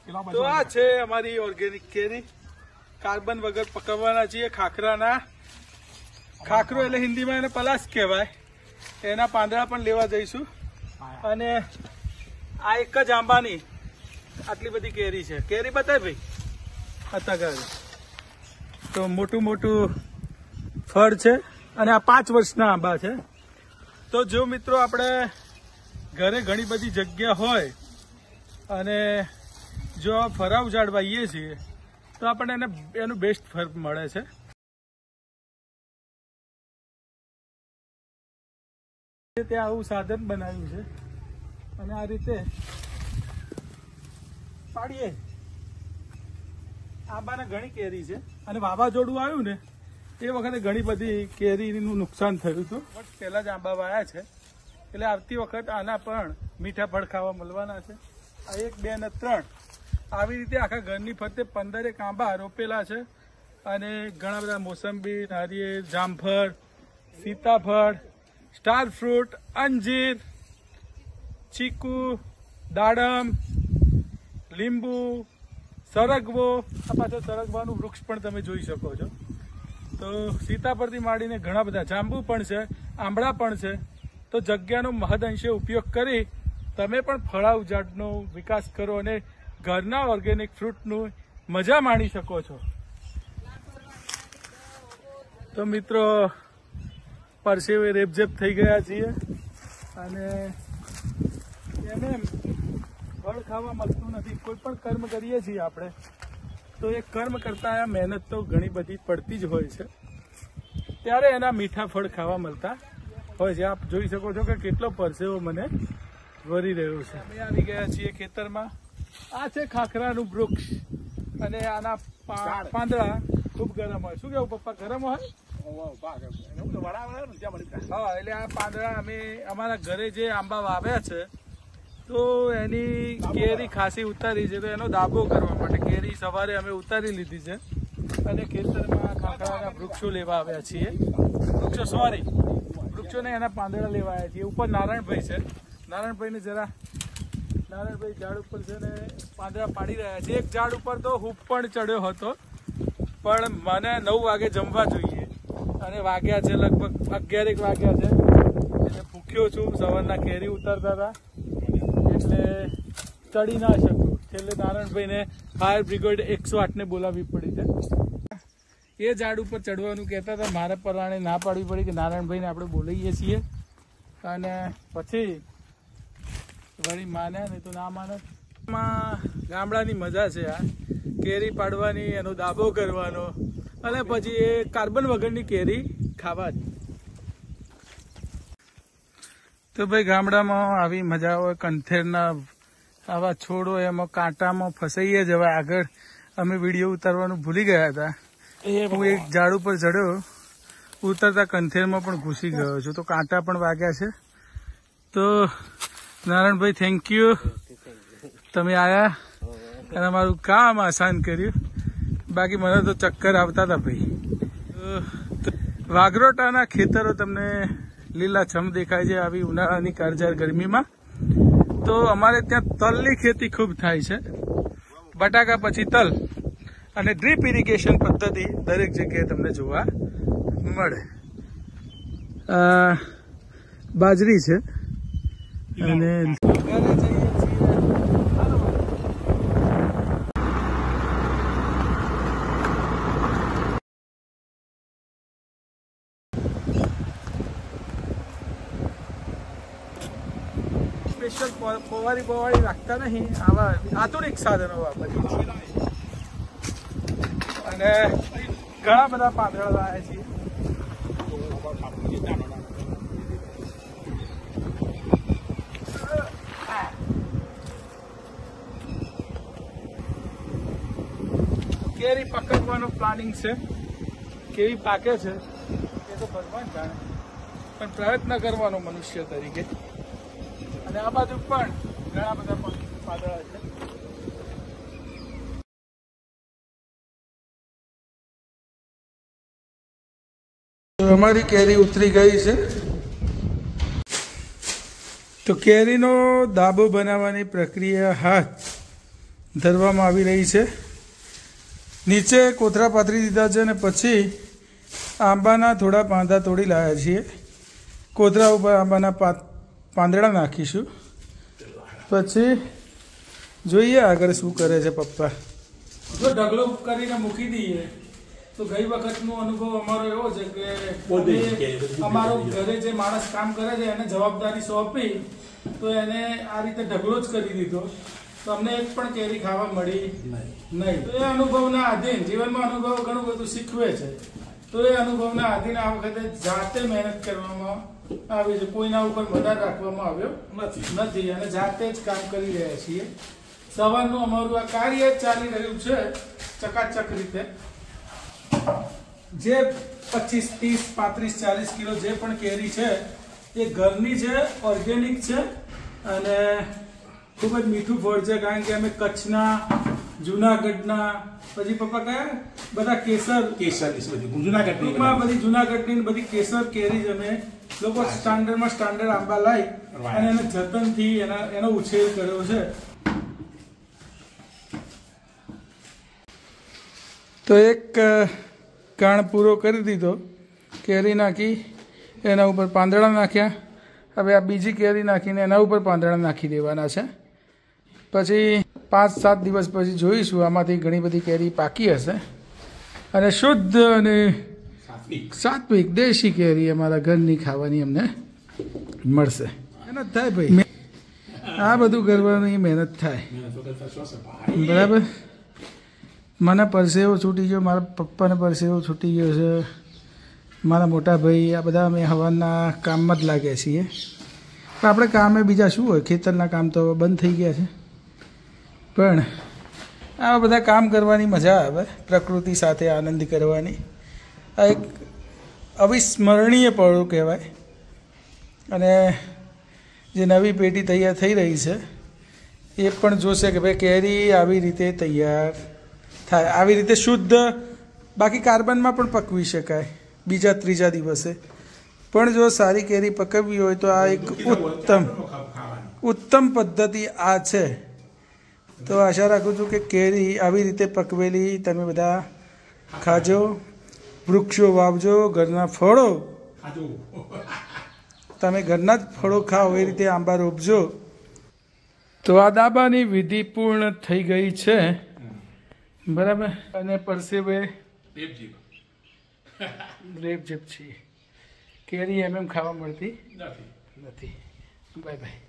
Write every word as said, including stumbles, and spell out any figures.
તો આ છે અમારી ઓર્ગેનિક કેરી, કાર્બન વગર પકવવાના છીએ ખાખરાના. ખાખરો એટલે હિન્દીમાં એને પલાસ કહેવાય. એના પાંદડા પણ લેવા જઈશું. અને આ એક જ આંબાની આટલી બધી કેરી છે. કેરી બતાય ભાઈ અત્યારે તો મોટું મોટું ફળ છે અને આ પાંચ વર્ષના આંબા છે. તો જો મિત્રો આપણે ઘરે ઘણી બધી જગ્યા હોય અને જો ફરાવ ઝાડ વાવીએ છીએ તો આપણને એને એનું બેસ્ટ ફળ મળે છે. ત્યાં આવું સાધન બનાવ્યું છે અને આ રીતે પાડીએ. આંબાને ઘણી કેરી છે અને વાવાઝોડું આવ્યું ને એ વખતે ઘણી બધી કેરીનું નુકસાન થયું હતું. પહેલા જ આંબા વાયા છે એટલે આવતી વખત આના પણ મીઠા ફળ ખાવા મળવાના છે. આ એક બે ને ત્રણ આવી રીતે આખા ઘરની ફરતે પંદરેક આંબા રોપેલા છે અને ઘણા બધા મોસંબી, નારિયેળ, જામફળ, સીતાફળ, સ્ટાર ફ્રૂટ, અંજીર, ચીકુ, દાડમ, લીંબુ, સરગવો. આ પાછળ સરગવાનું વૃક્ષ પણ તમે જોઈ શકો છો. તો સીતાફળથી માંડીને ઘણા બધા જાંબુ પણ છે, આંબળા પણ છે. તો જગ્યાનો મહદઅંશે ઉપયોગ કરી તમે પણ ફળાઉ ઝાડનો વિકાસ કરો અને ઘરના ઓર્ગેનિક ફ્રૂટનું મજા માણી શકો છો. તો મિત્રો પરસેવે રેબઝેબ થઈ ગયા છીએ અને એને ફળ ખાવા મળતું નથી. કોઈ પણ કર્મ કરીએ છીએ આપણે તો એ કર્મ કરતા આ મહેનત તો ઘણી બધી પડતી જ હોય છે ત્યારે એના મીઠા ફળ ખાવા મળતા હોય છે. આપ જોઈ શકો છો કે કેટલો પરસેવો મને વરી રહ્યો છે. અમે આવી ગયા છીએ ખેતરમાં. આ છે ખાખરાનું વૃક્ષ અને આના પાંદડા ખૂબ ગરમ હોય. શું કેવું પપ્પા, ગરમ હોય? હા, એટલે આ પાંદડા અમે અમારા ઘરે જે આંબા વાવ્યા છે તો એની કેરી ખાસી ઉતારી છે તો એનો દાબો કરવા માટે કેરી સવારે અમે ઉતારી લીધી છે અને ખેતરમાં ખાખરાના વૃક્ષો લેવા આવ્યા છીએ. વૃક્ષો સોરી વૃક્ષોને એના પાંદડા લેવા આવ્યા છીએ. ઉપર નારાયણભાઈ છે. નારાયણભાઈને જરા નારાયણભાઈ ઝાડ ઉપર છે ને પાંદડા પાડી રહ્યા છે. એક ઝાડ ઉપર તો હૂપ પણ ચડ્યો હતો પણ મને નવ વાગે જમવા જોઈએ અને વાગ્યા છે લગભગ અગિયારેક વાગ્યા છે એટલે ભૂખ્યો છું. સવારના કેરી ઉતારતા હતા એટલે ચડી ના શકું. છેલ્લે નારાયણભાઈને ફાયર બ્રિગેડ એકસો આઠ ને બોલાવવી પડી છે. એ ઝાડ ઉપર ચડવાનું કહેતા હતા. મારે પરાણે ના પાડવી પડી કે નારાયણભાઈને આપણે બોલાવીએ છીએ અને પછી વળી માને નહીં તો ના માને. ગામડાની મજા છે આ કેરી પાડવાની, એનો દાબો કરવાનો અને પછી એ કાર્બન વગરની કેરી ખાવાની. તો ભાઈ ગામડામાં આવી મજા હોય. કંથેરના આવા છોડો એમાં કાંટામાં ફસાઈએ જવાય. આગળ અમે વિડીયો ઉતારવાનું ભૂલી ગયા હતા. હું એક ઝાડ ઉપર ચડ્યો, ઉતરતા કંથેરમાં પણ ઘૂસી ગયો છું તો કાંટા પણ વાગ્યા છે. તો નારાયણભાઈ થેન્ક યુ, તમે આવ્યા અને અમારું કામ આસાન કર્યું. બાકી મને તો ચક્કર આવતા હતા ભાઈ. વાગરોટાના ખેતરો તમને લીલાછમ દેખાય છે આવી ઉનાળાની કાળઝાળ ગરમીમાં. તો અમારે ત્યાં તલની ખેતી ખૂબ થાય છે. બટાકા પછી તલ અને ડ્રીપ ઇરિગેશન પદ્ધતિ દરેક જગ્યાએ તમને જોવા મળે. બાજરી છે અને સ્પેશિયલ પવારી પવારી રાખતા નહીં, આવા આધુનિક સાધનો વાપરીએ છીએ અને ઘણા બધા પાંદડા લાવ્યા છીએ. કેરી પકડવાનું પ્લાનિંગ છે. કેવી પાકે છે એ તો ભગવાન જાણે, પણ પ્રયત્ન કરવાનો મનુષ્ય તરીકે. અને આ બાજુ પણ ઘણા બધા પાંદડા છે. અમારી કેરી ઉતરી ગઈ છે. તો કેરીનો દાબો બનાવવાની પ્રક્રિયા હાથ ધરવામાં આવી રહી છે. નીચે કોથરા પાથરી દીધા છે અને પછી આંબાના થોડા પાંદા તોડી લાવ્યા છીએ. કોથરા ઉપર આંબાના પાંદડા નાખીશું. પછી જોઈએ આગળ શું કરે છે પપ્પા. જો ઢગલો કરીને મૂકી દઈએ તો ગઈ વખતનો અનુભવ અમારો એવો છે કે અમારો ઘરે જે માણસ કામ કરે છે એને જવાબદારી સોંપી તો એને આ રીતે ઢગલો જ કરી દીધો તો અમને એક પણ કેરી ખાવા મળી નહીં. તો એ અનુભવના આધીન જીવનમાં અનુભવ ઘણું બધું શીખવે છે. તો એ અનુભવના આધીન આ વખતે જાતે મહેનત કરવામાં આવી છે. કોઈના ઉપર મદદ રાખવામાં આવ્યો નથી અને જાતે જ કામ કરી રહ્યા છીએ. સવારનું અમારું આ કાર્ય ચાલી રહ્યું છે ચકાચક રીતે. જે પચીસ ત્રીસ પાંત્રીસ ચાલીસ કિલો જે પણ કેરી છે એ ઘરની છે, ઓર્ગેનિક છે અને ખૂબ જ મીઠું ફળ છે. કારણ કે અમે કચ્છના, જુનાગઢના, પછી પપ્પા કયા બધા કેસર કેસર જુનાગઢની બધી જુનાગઢની બધી કેસર કેરી જ અમે લોકો સ્ટાન્ડર્ડમાં સ્ટાન્ડર્ડ આંબા લાવી અને એને જતનથી એના એનો ઉછેર કર્યો છે. તો એક કાણ પૂરો કરી દીધો, કેરી નાખી, એના ઉપર પાંદડા નાખ્યા. હવે આ બીજી કેરી નાખીને એના ઉપર પાંદડા નાખી દેવાના છે. પછી પાંચ સાત દિવસ પછી જોઈશું. આમાંથી ઘણી બધી કેરી પાકી હશે અને શુદ્ધ અને સાત્વિક દેશી કેરી અમારા ઘરની ખાવાની અમને મળશે. મહેનત થાય ભાઈ, આ બધું કરવાની મહેનત થાય. બરાબર. મને પરસેવો છૂટી ગયો, મારા પપ્પાને પરસેવો છૂટી ગયો છે, મારા મોટા ભાઈ, આ બધા અમે હવાના કામમાં જ લાગ્યા છીએ. પણ આપણે કામે બીજા શું હોય, ખેતરના કામ તો બંધ થઈ ગયા છે. પણ આવા બધા કામ કરવાની મજા આવે, પ્રકૃતિ સાથે આનંદ કરવાની. આ એક અવિસ્મરણીય પળો કહેવાય. અને જે નવી પેઢી તૈયાર થઈ રહી છે એ પણ જોશે કે ભાઈ કેરી આવી રીતે તૈયાર થાય, આવી રીતે શુદ્ધ. બાકી કાર્બનમાં પણ પકવી શકાય બીજા ત્રીજા દિવસે. પણ જો સારી કેરી પકવવી હોય તો આ એક ઉત્તમ ઉત્તમ પદ્ધતિ આ છે. તો આશા રાખું છું કે કેરી આવી રીતે પકવેલી તમે બધા ખાજો, વૃક્ષો વાવજો, ઘરના ફળો તમે ઘરના જ ફળો ખાઓ એ રીતે આંબા રોપજો. તો આ દાબાની વિધિ પૂર્ણ થઈ ગઈ છે. બરાબર. અને પરસેવે રેપઝેપ છીએ. કેરી એમ એમ ખાવા મળતી નથી. Bye by.